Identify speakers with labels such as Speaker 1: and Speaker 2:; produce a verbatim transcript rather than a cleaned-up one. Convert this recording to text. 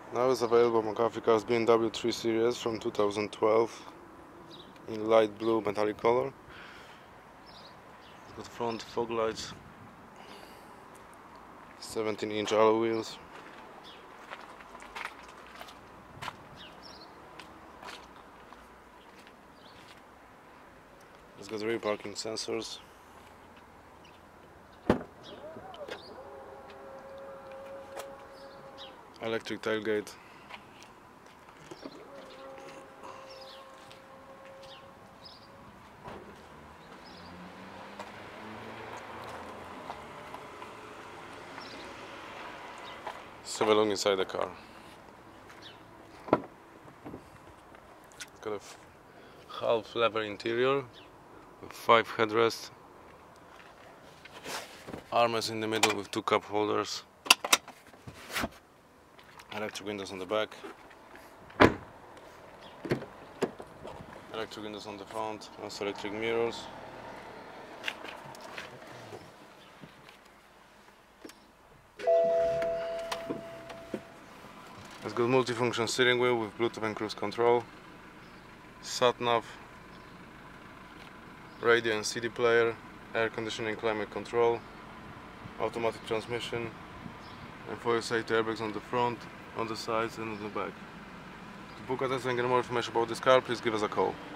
Speaker 1: Now is available McAfee car's B M W three Series from two thousand twelve in light blue metallic color. It's got front fog lights, seventeen inch alloy wheels, it's got rear parking sensors, electric tailgate, let's have a look inside the car. It's got a half leather interior with five headrests, armrest in the middle with two cup holders, electric windows on the back, electric windows on the front, also electric mirrors. It's got multifunction steering wheel with Bluetooth and cruise control, sat-nav, radio and C D player, air conditioning, climate control, automatic transmission, and for your safety airbags on the front, on the sides and on the back. To book a test and get more information about this car, please give us a call.